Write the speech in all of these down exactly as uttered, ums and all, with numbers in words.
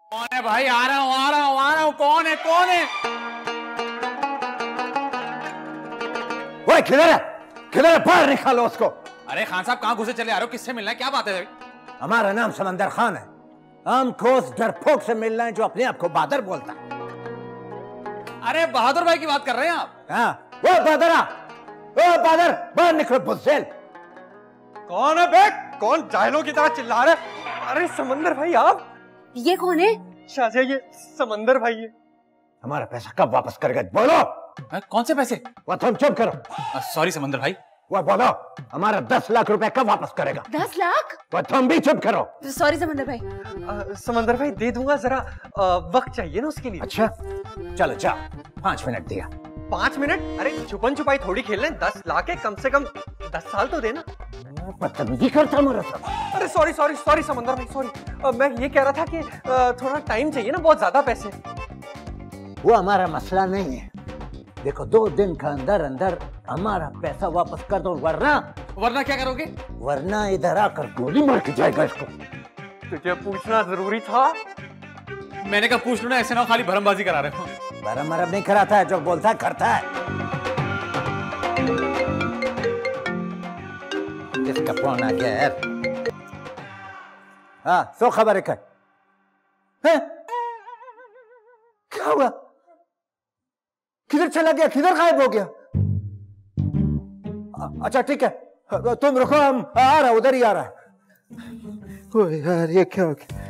कौन है भाई? आ रहा हूँ आ रहा हूँ आ रहा हूँ। कौन है कौन है? वो किधर है? किधर है? बाहर निकालो उसको। अरे खान साहब कहाँ घुसे चले आ रहे हो? किससे मिलना है? क्या बात है? हमारा नाम समंदर खान है। हमको उस डरपोक से मिलना है जो अपने आप को बहादुर बोलता है। अरे बहादुर भाई की बात कर रहे हैं आप? हाँ, वो बहादुरा, वो बहादुर, बाहर निकलो बुज़दिल। कौन है बे? कौन जाहिलों की तरह चिल्ला रहा है? अरे समंदर भाई आप? ये कौन है? शाजिया ये समंदर भाई है। हमारा पैसा कब वापस करेगा? बोलो। आ, कौन से पैसे? वो तुम चुप करो। सॉरी समंदर भाई। वो बोलो, हमारा दस लाख रुपए कब वापस करेगा? दस लाख? वो तुम भी चुप करो। सॉरी समंदर भाई। आ, समंदर भाई दे दूंगा, जरा आ, वक्त चाहिए ना उसके लिए। अच्छा चलो जाओ, पांच मिनट दिया। पांच मिनट? अरे छुपन छुपाई थोड़ी खेल लें, दस लाख है, कम से कम दस साल तो देना। बदतमीजी करता हमारा साथ। अरे सॉरी सॉरी सॉरी समंदर भाई सॉरी। मैं ये कह रहा था कि आ, थोड़ा टाइम चाहिए ना, बहुत ज्यादा पैसे। वो हमारा मसला नहीं है। देखो दो दिन का अंदर अंदर हमारा पैसा वापस कर दो, वरना वरना क्या करोगे? वरना इधर आकर गोली मार के जाएगा इसको। तुझे पूछना जरूरी था। मैंने कहा पूछ लो ना, ऐसे ना खाली भरमबाजी करा रहे हो। भरम भरम नहीं कराता है, जो बोलता है करता है। किसका फोन आ गया यार? हाँ सो खबर है? क्या क्या हुआ? किधर चला गया? किधर गायब हो गया? अच्छा ठीक है, तुम रुको, हम आ रहा, उधर ही आ रहा है। ओ यार ये क्या हो गया?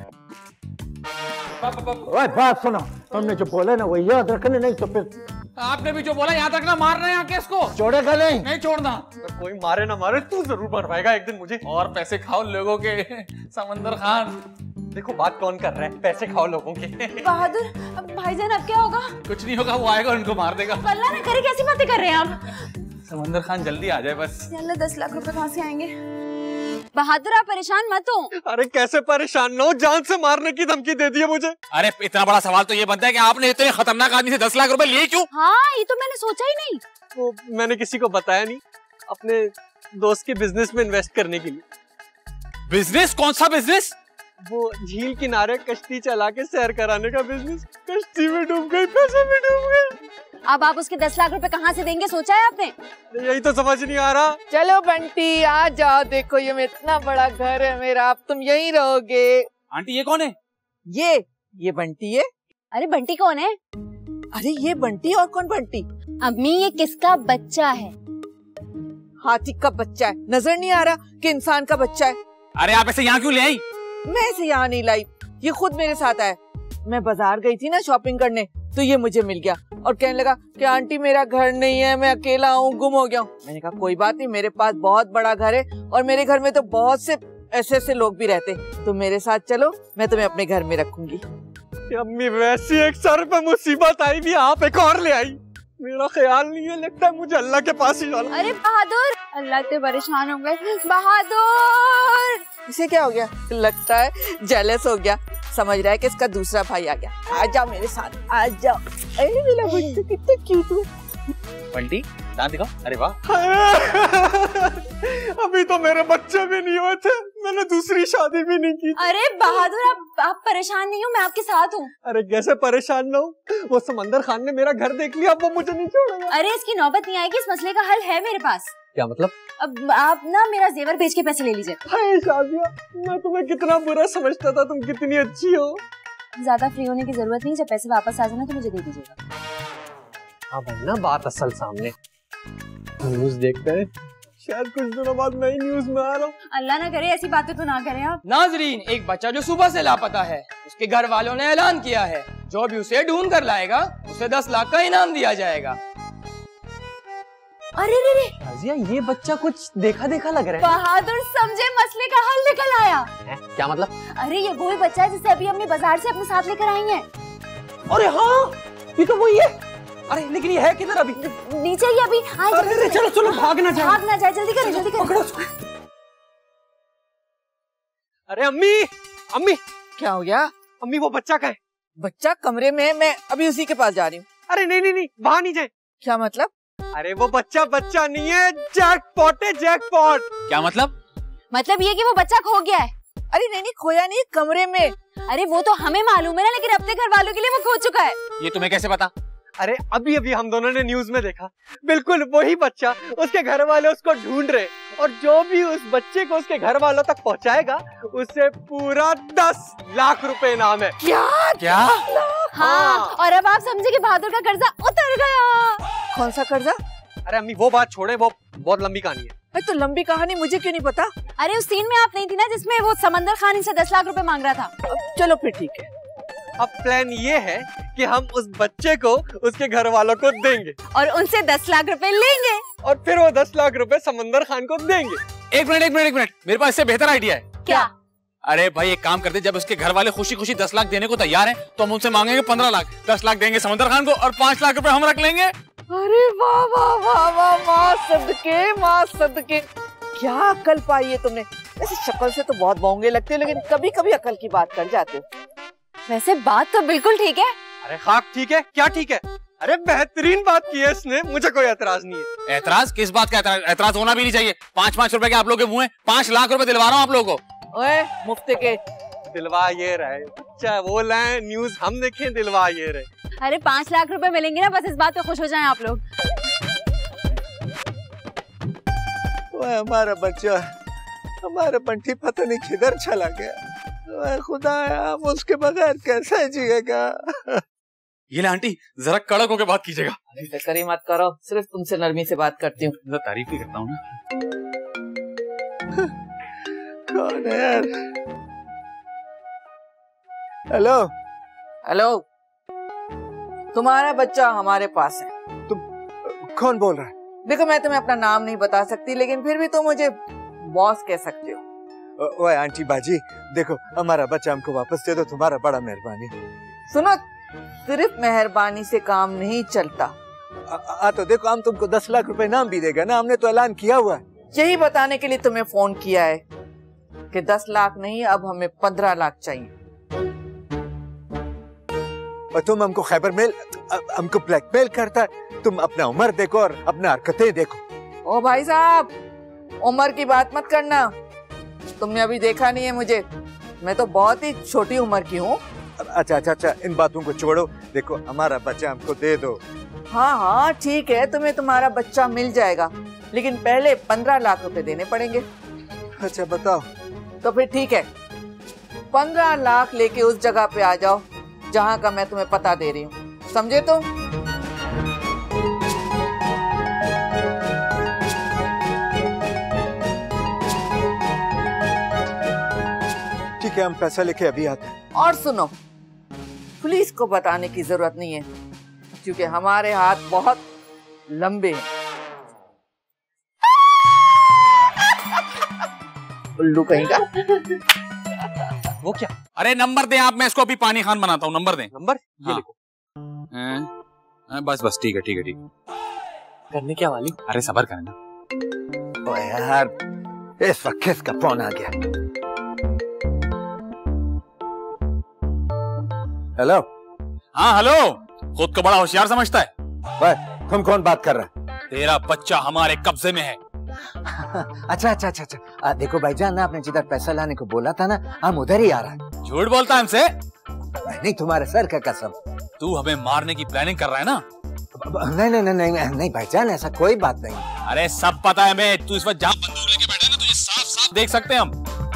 ओए बात सुनो, हमने जो बोला ना वो याद रखने, नहीं तो फिर आपने भी जो बोला याद रखना। मार रहे हैं आके इसको। छोड़ेगा नहीं? नहीं छोड़ना। कोई मारे ना मारे, तू जरूर मरवाएगा एक दिन मुझे। और पैसे खाओ लोगों के समंदर खान। देखो बात कौन कर रहा है, पैसे खाओ लोगों के। बहादुर भाईजान अब क्या होगा? कुछ नहीं होगा, वो आएगा उनको मार देगा। अल्लाह ने करे, कैसी बातें कर रहे हैं आप? समंदर खान जल्दी आ जाए बस। अल्लाह दस लाख रुपए कहाँ से आएंगे? बहादुर आप परेशान मत हो। अरे कैसे परेशान ना हो, जान से मारने की धमकी दे दी है मुझे। अरे इतना बड़ा सवाल तो ये बनता है कि आपने इतने खतरनाक आदमी से दस लाख रुपए लिए क्यों? हाँ ये तो मैंने सोचा ही नहीं। वो मैंने किसी को बताया नहीं, अपने दोस्त के बिजनेस में इन्वेस्ट करने के लिए। बिजनेस? कौन सा बिजनेस? वो झील किनारे कश्ती चला के सैर कराने का बिजनेस। कश्ती में डूब गई, पैसे में डूब गई। अब आप उसके दस लाख रुपए कहाँ से देंगे, सोचा है आपने? यही तो समझ नहीं आ रहा। चलो बंटी आ जाओ, देखो ये इतना बड़ा घर है मेरा, अब तुम यहीं रहोगे। आंटी ये कौन है? ये ये बंटी है। अरे बंटी कौन है? अरे ये बंटी, और कौन बंटी? अम्मी ये किसका बच्चा है? हाथी का बच्चा है, नजर नहीं आ रहा कि इंसान का बच्चा है? अरे आप ऐसे यहाँ क्यों ले आई? मैं इसे यहाँ नहीं लाई, ये खुद मेरे साथ आया। मैं बाजार गई थी ना शॉपिंग करने, तो ये मुझे मिल गया और कहने लगा कि आंटी मेरा घर नहीं है, मैं अकेला हूँ, गुम हो गया हूँ। मैंने कहा कोई बात नहीं, मेरे पास बहुत बड़ा घर है और मेरे घर में तो बहुत से ऐसे ऐसे लोग भी रहते, तुम मेरे साथ चलो, मैं तुम्हें अपने घर में रखूंगी। अम्मी वैसी एक सर पे मुसीबत आई भी, आप एक और ले आई। मेरा ख्याल नहीं है, लगता है मुझे अल्लाह के पास ही जाना। अरे बहादुर, अल्लाह से परेशान हो गए। बहादुर इसे क्या हो गया? लगता है जेलस हो गया, समझ रहा है कि इसका दूसरा भाई आ गया। आ जाओ मेरे साथ, आ जाओ। अरे मेरा बच्चा कितना क्यूट है। बंटी दांत दिखाओ। अरे वाह। अभी तो मेरे बच्चे भी नहीं हुए थे, मैंने दूसरी शादी भी नहीं की। अरे बहादुर आप आप परेशान नहीं हो, मैं आपके साथ हूँ। अरे कैसे परेशान ना हो, वो समंदर खान ने मेरा घर देख लिया, अब वो मुझे नहीं छोड़ेगा। अरे इसकी नौबत नहीं आएगी, इस मसले का हल है मेरे पास। क्या मतलब? अब आप ना मेरा जेवर बेच के पैसे ले लीजिए। हाय शादिया, मैं तुम्हें कितना बुरा समझता था, तुम कितनी अच्छी हो। ज्यादा फ्री होने की जरूरत नहीं, जब पैसे वापस आ जाना तो मुझे दे दीजिएगा। अब है ना बात असल सामने। न्यूज़ देखते हैं, शायद कुछ दिनों बाद मैं ही न्यूज़ में आ रहा हूँ। अल्लाह ना करे ऐसी बातें तो ना करें आप। नाजरीन, एक बच्चा जो सुबह से लापता है, उसके घर वालों ने ऐलान किया है, जो भी उसे ढूंढ कर लाएगा उसे दस लाख का इनाम दिया जाएगा। अरे रे रे राजिया, ये बच्चा कुछ देखा देखा लग रहा है। बहादुर समझे, मसले का हल निकल आया। है? क्या मतलब? अरे ये वही बच्चा है जिसे अभी हमने बाजार से अपने साथ लेकर आई हैं। अरे हाँ, ये तो वही है। अरे लेकिन ये है किधर अभी? नीचे ही अभी। अरे अरे चलो चलो, भागना जाए, भागना जाए, जल्दी करें जल्दी करें। अरे अम्मी, अम्मी क्या हो गया? अम्मी वो बच्चा का है। बच्चा कमरे में है, मैं अभी उसी के पास जा रही हूँ। अरे नहीं नहीं नहीं, बाहर नहीं जाए। क्या मतलब? अरे वो बच्चा बच्चा नहीं है, जैकपॉट है, जैकपॉट। क्या मतलब? मतलब ये कि वो बच्चा खो गया है। अरे नहीं नहीं, खोया नहीं, कमरे में। अरे वो तो हमें मालूम है ना, लेकिन अपने घर वालों के लिए वो खो चुका है। ये तुम्हें कैसे पता? अरे अभी अभी हम दोनों ने न्यूज में देखा, बिल्कुल वही बच्चा, उसके घर वाले उसको ढूंढ रहे, और जो भी उस बच्चे को उसके घर वालों तक पहुंचाएगा उसे पूरा दस लाख रुपए इनाम है। क्या क्या? हाँ, और अब आप समझे कि बहादुर का कर्जा उतर गया। कौन सा कर्जा? अरे अम्मी वो बात छोड़े, वो बहुत लंबी कहानी है। अरे तो लंबी कहानी मुझे क्यों नहीं पता? अरे उस सीन में आप नहीं थी ना जिसमें वो समंदर खान से दस लाख रुपए मांग रहा था। चलो फिर ठीक है। अब प्लान ये है कि हम उस बच्चे को उसके घर वालों को देंगे और उनसे दस लाख रुपए लेंगे, और फिर वो दस लाख रुपए समंदर खान को देंगे। एक मिनट एक मिनट एक मिनट, मेरे पास इससे बेहतर आइडिया है। क्या? अरे भाई एक काम करते, जब उसके घर वाले खुशी खुशी दस लाख देने को तैयार हैं, तो हम उनसे मांगेंगे पंद्रह लाख, दस लाख देंगे समंदर खान को और पांच लाख रुपए हम रख लेंगे। अरे वाह वाह वाह वाह, माँ सदके माँ सदके, क्या अकल पाई है तुमने। वैसे शक्ल से तो बहुत बोंगे लगते हो, लेकिन कभी कभी अकल की बात कर जाते हो। वैसे बात तो बिल्कुल ठीक है। अरे खाक ठीक है, क्या ठीक है? अरे बेहतरीन बात की है इसने, मुझे कोई एतराज नहीं है। एतराज किस बात का? एतराज, एतराज होना भी नहीं चाहिए। पाँच पाँच रुपए के आप लोगों के मुंह है, पाँच लाख रुपए दिलवा रहा हूँ आप लोगों को। ओए मुफ्त के दिलवा ये रहे, अच्छा वो लाए न्यूज हम देखें, दिलवा ये रहे। अरे पाँच लाख रुपए मिलेंगे ना, बस इस बात पे खुश हो जाएं आप लोग। हमारा बच्चा, हमारा बंटी पता नहीं किधर चला गया। खुदाया, अब उसके बगैर कैसे जिएगा? ये ले आंटी, जरा कड़क होकर बात कीजिएगा। फिक्र मत करो, सिर्फ तुमसे नरमी से बात करती हूँ। मैं तारीफ ही करता हूँ ना। कौन है यार? हेलो हेलो, तुम्हारा बच्चा हमारे पास है। तुम कौन बोल रहा है? देखो मैं तुम्हें अपना नाम नहीं बता सकती, लेकिन फिर भी तुम मुझे बॉस कह सकते हो। ओए आंटी बाजी, देखो हमारा बच्चा हमको वापस दे दो, तुम्हारा बड़ा मेहरबानी। सुनो, सिर्फ मेहरबानी से काम नहीं चलता। आ, आ तो देखो, हम तुमको दस लाख रुपए इनाम भी देगा ना, हमने तो ऐलान किया हुआ है। यही बताने के लिए तुम्हें फोन किया है कि दस लाख नहीं, अब हमें पंद्रह लाख चाहिए। और तुम हमको खैबर मेल, हमको ब्लैकमेल करता है। तुम अपना उम्र देखो और अपना हरकतें देखो। ओ भाई साहब, उम्र की बात मत करना, तुमने अभी देखा नहीं है मुझे, मैं तो बहुत ही छोटी उम्र की हूँ। अच्छा अच्छा अच्छा, इन बातों को छोड़ो, देखो हमारा बच्चा हमको दे दो। हाँ हाँ ठीक है, तुम्हें तुम्हारा बच्चा मिल जाएगा, लेकिन पहले पंद्रह लाख रुपए देने पड़ेंगे। अच्छा बताओ। तो फिर ठीक है, पंद्रह लाख लेके उस जगह पे आ जाओ जहाँ का मैं तुम्हें पता दे रही हूँ, समझे तुम? ठीक है, हम पैसा लेके अभी आते हैं। और सुनो, पुलिस को बताने की जरूरत नहीं है, क्योंकि हमारे हाथ बहुत लंबे हैं। उल्लू कहीं का। वो क्या? अरे नंबर दें आप, मैं इसको अभी पानी खान बनाता हूँ। नंबर दें। नंबर ये हाँ। लिखो। हैं? हैं, बस बस ठीक है ठीक है ठीक है। करने क्या वाली? अरे सबर करना। ओए यार, इस वक्त किसका फोन आ गया? हेलो। हाँ हेलो, खुद को बड़ा होशियार समझता है। भाई तुम कौन बात कर रहा है? तेरा बच्चा हमारे कब्जे में है। अच्छा अच्छा अच्छा अच्छा, आ, देखो भाईजान ना, आपने जिधर पैसा लाने को बोला था ना, हम उधर ही आ रहा है। झूठ बोलता है हमसे? नहीं, तुम्हारे सर का कसम। तू हमें मारने की प्लानिंग कर रहा है ना? नहीं नहीं नहीं नहीं नहीं भाईजान, ऐसा कोई बात नहीं। अरे सब पता है हमें। तू इस वक्त जहाँ बंदूक लेके बैठा है ना, तुझे साफ साफ देख सकते हैं हम।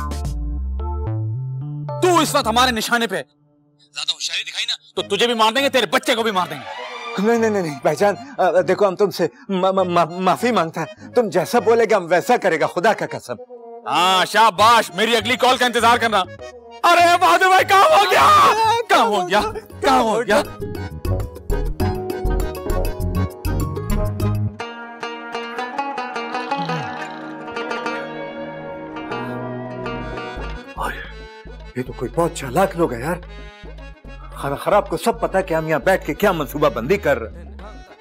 तू इस वक्त हमारे निशाने पे, ज्यादा होशियारी दिखाई ना तो तुझे भी मार देंगे, तेरे बच्चे को भी मार देंगे। नहीं नहीं नहीं भाईजान, देखो हम तुमसे मा, मा, मा, माफी मांगता है। तुम जैसा बोलेगा हम वैसा करेगा, खुदा का कसम। हाँ शाबाश, मेरी अगली कॉल का इंतजार करना। अरे बहादुर भाई, कहाँ हो गया? कहाँ हो गया? कहाँ हो गया? ये तो कोई बहुत चालाक लोग है यार। खाना खराब को सब पता कि हम यहाँ बैठ के क्या मंसूबा बंदी कर रहे हैं।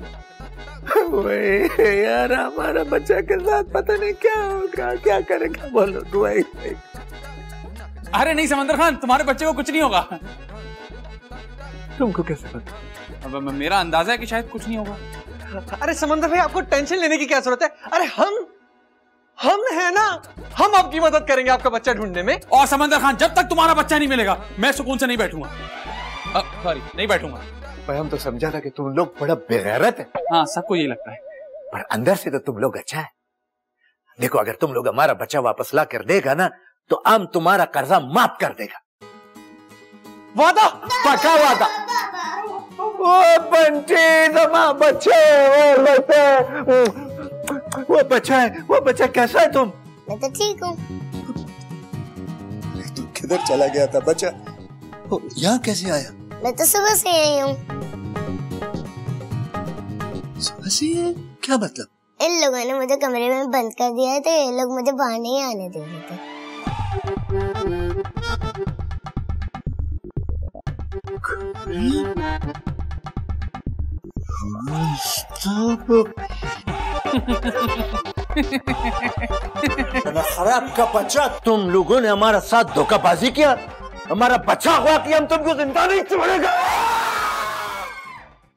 यार हमारा बच्चा के साथ पता नहीं क्या होगा, क्या करेगा, बोलो दुआई। अरे नहीं समंदर खान, तुम्हारे बच्चे को कुछ नहीं होगा। तुमको कैसे पता? अब मेरा अंदाजा है कि शायद कुछ नहीं होगा। अरे समंदर भाई, आपको टेंशन लेने की क्या जरूरत है? अरे हम हम है ना, हम आपकी मदद करेंगे आपका बच्चा ढूंढने में। और समंदर खान, जब तक तुम्हारा बच्चा नहीं मिलेगा मैं सुकून से नहीं बैठूंगा। सॉरी, नहीं बैठूंगा। भाई हम तो समझा था कि तुम लोग बड़ा बेगैरत है। हाँ, सबको यही लगता है, पर अंदर से तो तुम लोग अच्छा है। देखो, अगर तुम लोग हमारा बच्चा वापस ला कर देगा ना तो हम तुम्हारा कर्जा माफ कर देगा। वादा? पक्का वादा। वो बंटी तुम्हारा बच्चा है, वो बच्चा वो बच्चा है, वो बच्चा कैसा है? तुम? मैं तो ठीक हूँ। तू किधर चला गया था बच्चा? यहाँ कैसे आया? मैं तो सुबह से आई हूँ। सुबह से? क्या मतलब? इन लोगों ने मुझे कमरे में बंद कर दिया है तो ये लोग मुझे बाहर नहीं आने दे रहे थे। खराब का बच्चा, तुम लोगों ने हमारा साथ धोखाबाजी किया, हमारा बच्चा हुआ कि हम तुमको जिंदा नहीं छोड़ेगा।